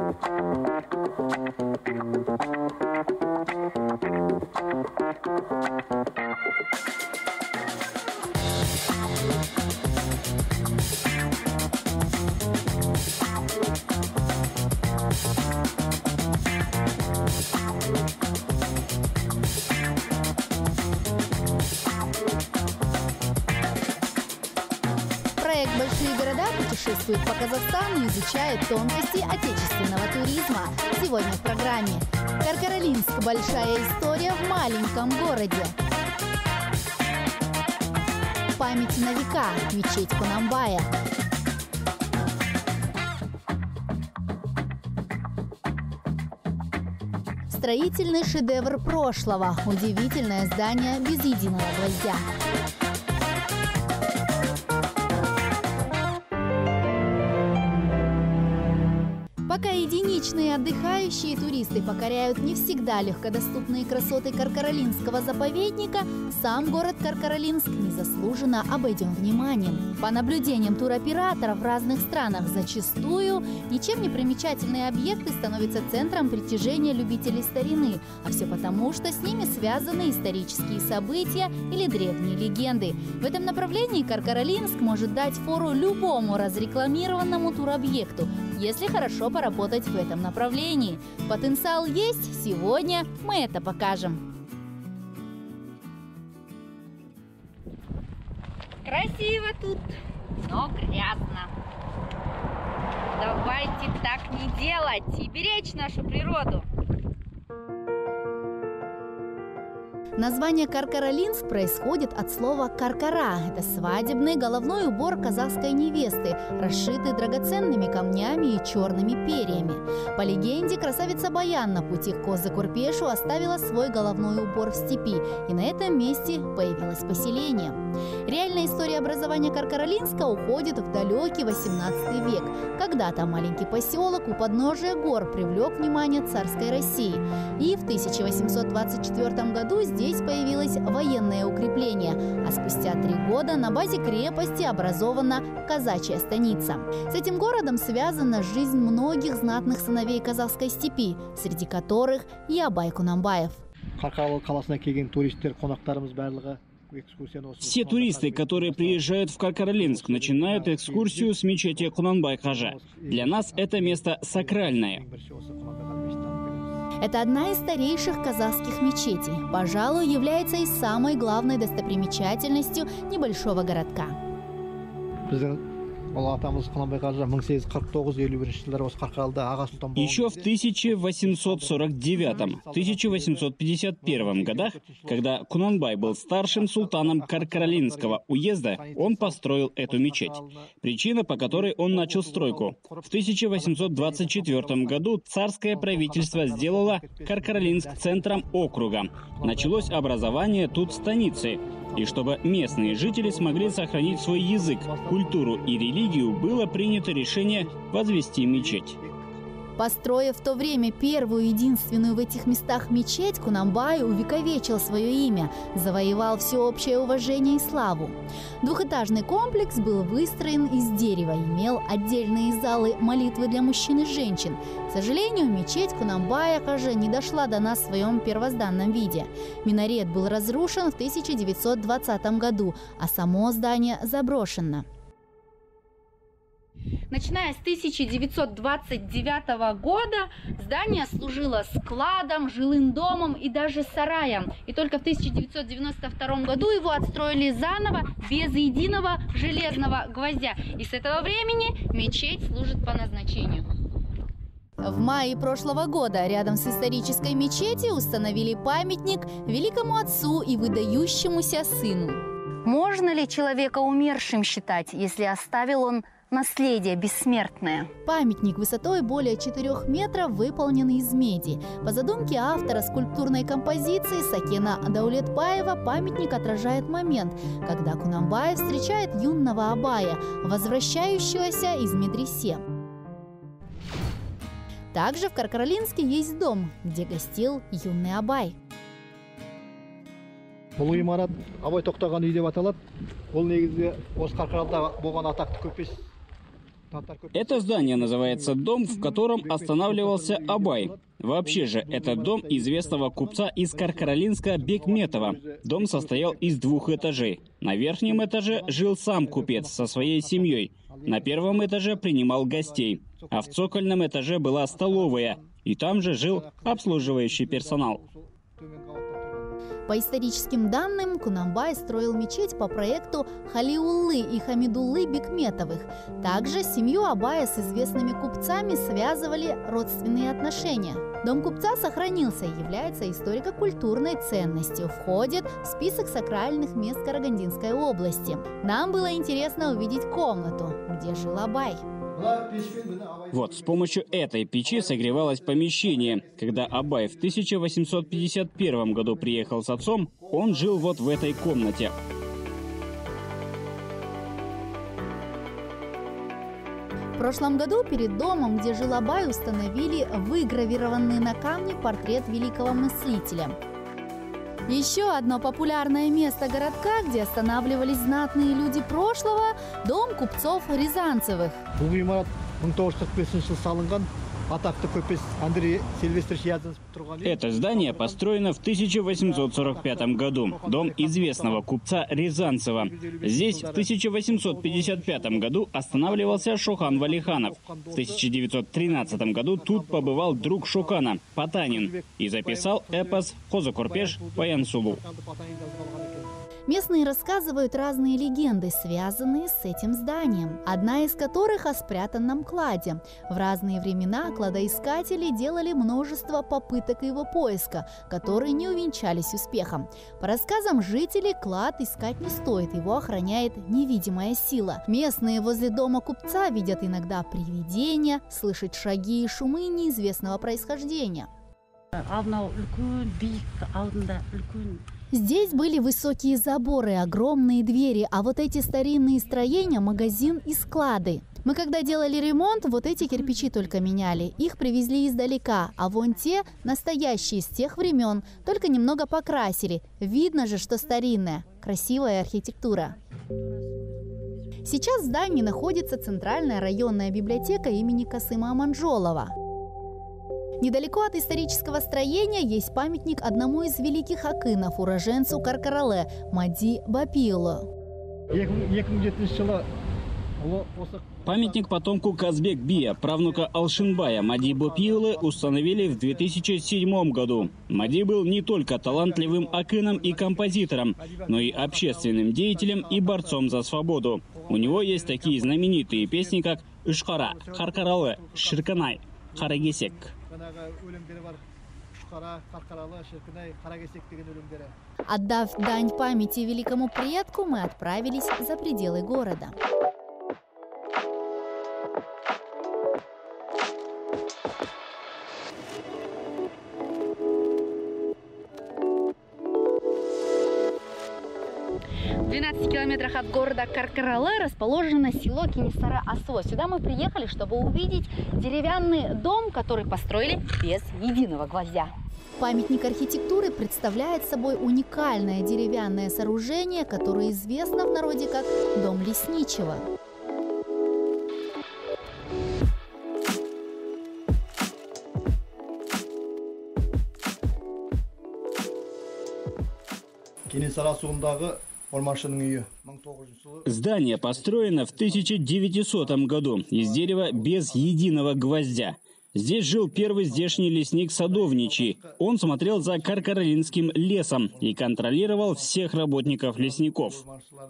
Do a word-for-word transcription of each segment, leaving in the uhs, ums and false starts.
Проект «Большие города» путешествует по Казахстану и изучает тонкости отечественного туризма. Сегодня в программе Каркаралинск. Большая история в маленьком городе. Память на века. Мечеть Кунамбая. Строительный шедевр прошлого. Удивительное здание без единого гвоздя. Пока единичные отдыхающие туристы покоряют не всегда легкодоступные красоты Каркаралинского заповедника, сам город Каркаралинск незаслуженно обойден вниманием. По наблюдениям туроператоров в разных странах зачастую ничем не примечательные объекты становятся центром притяжения любителей старины, а все потому, что с ними связаны исторические события или древние легенды. В этом направлении Каркаралинск может дать фору любому разрекламированному туробъекту, если хорошо поработать в этом направлении. Потенциал есть, сегодня мы это покажем. Красиво тут, но грязно. Давайте так не делать и беречь нашу природу. Название Каркаралинск происходит от слова «каркара». Это свадебный головной убор казахской невесты, расшитый драгоценными камнями и черными перьями. По легенде, красавица Баян на пути к Козы-Курпешу оставила свой головной убор в степи, и на этом месте появилось поселение. Реальная история образования Каркаралинска уходит в далекий восемнадцатый век. Когда-то маленький поселок у подножия гор привлек внимание царской России. И в тысяча восемьсот двадцать четвёртом году здесь появилось военное укрепление, а спустя три года на базе крепости образована казачья станица. С этим городом связана жизнь многих знатных сыновей казахской степи, среди которых и Абай Кунамбаев. Все туристы, которые приезжают в Каркаралинск, начинают экскурсию с мечети Кунанбай-Кажа. Для нас это место сакральное. Это одна из старейших казахских мечетей. Пожалуй, является и самой главной достопримечательностью небольшого городка. Еще в тысяча восемьсот сорок девятом — тысяча восемьсот пятьдесят первом годах, когда Кунанбай был старшим султаном Каркаралинского уезда, он построил эту мечеть. Причина, по которой он начал стройку: в тысяча восемьсот двадцать четвёртом году царское правительство сделало Каркаралинск центром округа. Началось образование тут станицы. И чтобы местные жители смогли сохранить свой язык, культуру и религию, было принято решение возвести мечеть. Построив в то время первую и единственную в этих местах мечеть, Кунамбай увековечил свое имя, завоевал всеобщее уважение и славу. Двухэтажный комплекс был выстроен из дерева, имел отдельные залы молитвы для мужчин и женщин. К сожалению, мечеть Кунамбая Кажа не дошла до нас в своем первозданном виде. Минарет был разрушен в тысяча девятьсот двадцатом году, а само здание заброшено. Начиная с тысяча девятьсот двадцать девятого года здание служило складом, жилым домом и даже сараем. И только в тысяча девятьсот девяносто втором году его отстроили заново, без единого железного гвоздя. И с этого времени мечеть служит по назначению. В мае прошлого года рядом с исторической мечетью установили памятник великому отцу и выдающемуся сыну. Можно ли человека умершим считать, если оставил он наследие бессмертное? Памятник высотой более четырёх метров выполнен из меди. По задумке автора скульптурной композиции Сакена Даулетбаева памятник отражает момент, когда Кунамбай встречает юного Абая, возвращающегося из медресе. Также в Каркаралинске есть дом, где гостил юный Абай. Бұл ғимарат Абай тоқтаған үй деп аталады. Ол негізгі осы Қарқаралыда болған атақты көпес Это здание называется «Дом, в котором останавливался Абай». Вообще же, это дом известного купца из Каркаралинска Бекметова. Дом состоял из двух этажей. На верхнем этаже жил сам купец со своей семьей. На первом этаже принимал гостей. А в цокольном этаже была столовая. И там же жил обслуживающий персонал. По историческим данным, Кунанбай строил мечеть по проекту Халиуллы и Хамидуллы Бекметовых. Также семью Абая с известными купцами связывали родственные отношения. Дом купца сохранился и является историко-культурной ценностью. Входит в список сакральных мест Карагандинской области. Нам было интересно увидеть комнату, где жил Абай. Вот, с помощью этой печи согревалось помещение. Когда Абай в тысяча восемьсот пятьдесят первом году приехал с отцом, он жил вот в этой комнате. В прошлом году перед домом, где жил Абай, установили выгравированный на камне портрет великого мыслителя. Еще одно популярное место городка, где останавливались знатные люди прошлого – дом купцов Рязанцевых. Это здание построено в тысяча восемьсот сорок пятом году. Дом известного купца Рязанцева. Здесь в тысяча восемьсот пятьдесят пятом году останавливался Шохан Валиханов. В тысяча девятьсот тринадцатом году тут побывал друг Шокана, Потанин, и записал эпос «Хоза-Курпеш Паян-Сулу». Местные рассказывают разные легенды, связанные с этим зданием, одна из которых о спрятанном кладе. В разные времена кладоискатели делали множество попыток его поиска, которые не увенчались успехом. По рассказам жителей, клад искать не стоит, его охраняет невидимая сила. Местные возле дома купца видят иногда привидения, слышат шаги и шумы неизвестного происхождения. Здесь были высокие заборы, огромные двери, а вот эти старинные строения – магазин и склады. Мы когда делали ремонт, вот эти кирпичи только меняли. Их привезли издалека, а вон те – настоящие, с тех времен, только немного покрасили. Видно же, что старинная, красивая архитектура. Сейчас в здании находится Центральная районная библиотека имени Касыма Аманжолова. Недалеко от исторического строения есть памятник одному из великих акынов, уроженцу Каркаралы Мади Бапиулу. Памятник потомку Казбек Бия, правнука Алшинбая Мади Бапиулы, установили в две тысячи седьмом году. Мади был не только талантливым акыном и композитором, но и общественным деятелем и борцом за свободу. У него есть такие знаменитые песни, как «Ушкара», «Каркаралы», «Ширканай», «Харагесек». Отдав дань памяти великому предку, мы отправились за пределы города. В двенадцати километрах от города Каркаралы расположено село Кенесары-Асо. Сюда мы приехали, чтобы увидеть деревянный дом, который построили без единого гвоздя. Памятник архитектуры представляет собой уникальное деревянное сооружение, которое известно в народе как «Дом лесничего». Здание построено в тысяча девятисотом году из дерева без единого гвоздя. Здесь жил первый здешний лесник Садовничий. Он смотрел за Каркаралинским лесом и контролировал всех работников лесников.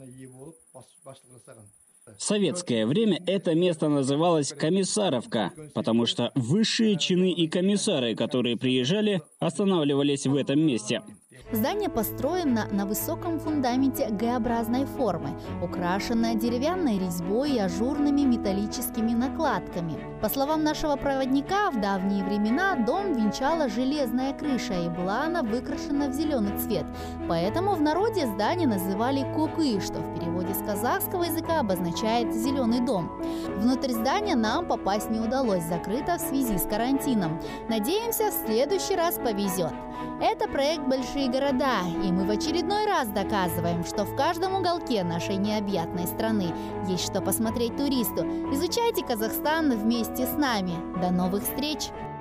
В советское время это место называлось Комиссаровка, потому что высшие чины и комиссары, которые приезжали, останавливались в этом месте. Здание построено на высоком фундаменте Г-образной формы, украшенное деревянной резьбой и ажурными металлическими накладками. По словам нашего проводника, в давние времена дом венчала железная крыша, и была она выкрашена в зеленый цвет. Поэтому в народе здание называли Кукы, что в переводе с казахского языка обозначает «зеленый дом». Внутрь здания нам попасть не удалось, закрыто в связи с карантином. Надеемся, в следующий раз повезет. Это проект «Большие большие города, и мы в очередной раз доказываем, что в каждом уголке нашей необъятной страны есть что посмотреть туристу. Изучайте Казахстан вместе с нами. До новых встреч!